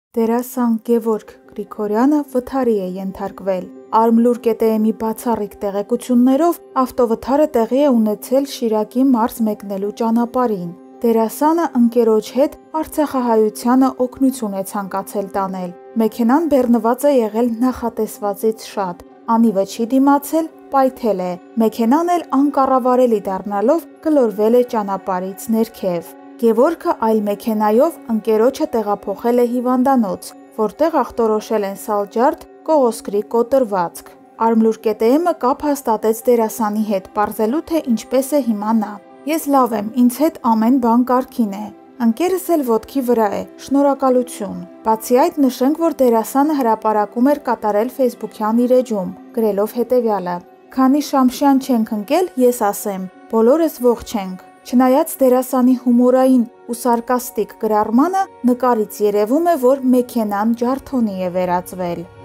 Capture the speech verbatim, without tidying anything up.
Դերասան Գևորգ Գրիգորյանը վթարի է ենթարկվել։ Արմլուր կետ-ի բացառիկ տեղեկություններով ավտովթարը տեղի է ունեցել Շիրակի մարզ մեկնելու ճանապարհին։ Դերասանը ընկերոջ հետ արցախահայությանը օգնություն է ցանկացել տանել։ Մեքենան բեռնված է եղել նախատեսվածից շատ։ Անիվը չի դիմացել, պայթել է։ Մեքենան էլ անկառավարելի դառնալով գլորվել է ճանապարհից ներքև։ Գևորգը այլ մեքենայով ընկերոջը տեղափոխել է հիվանդանոց, որտեղ ախտորոշել են սալջարդ, կողոսկրի կոտրվածք։ Արմլուր կետ-ը կապ հաստատեց դերասանի հետ, պարզելու թե ինչպես է հիմա նա։ Ես լավ եմ, ինձ հետ ամեն բան կարգին է։ Ընկերս էլ ոտքի վրա է, շնորհակալություն։ Բացի այդ նշենք, որ դերասանը հրապարակում էր կատարել ֆեյսբուքյան իր էջում, գրելով հետևյալը. «Քանի Շամշյան չենք ընկել, ես ասեմ, բոլորս ողջ ենք»։ Չնայած դերասանի հումորային ու սարկաստիկ գրառմանը, նկարից երևում է, որ մեքենան ջարդոնի է վերածվել։